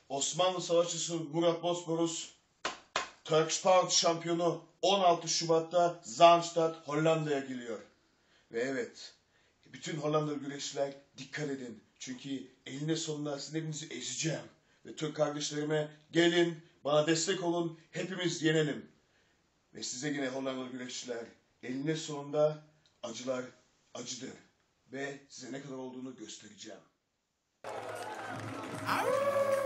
Osmanlı savaşçısı Murat Bosporus, Turkish Power şampiyonu 16 Şubat'ta Zaanstad, Hollanda'ya geliyor. Ve evet, bütün Hollandalı güreşçiler dikkat edin. Çünkü eninde sonunda sizin hepinizi ezeceğim. Ve Türk kardeşlerime gelin, bana destek olun, hepimiz yenelim. Ve size yine Hollandalı güreşçiler, eninde sonunda acılar acıdır. Ve size ne kadar olduğunu göstereceğim.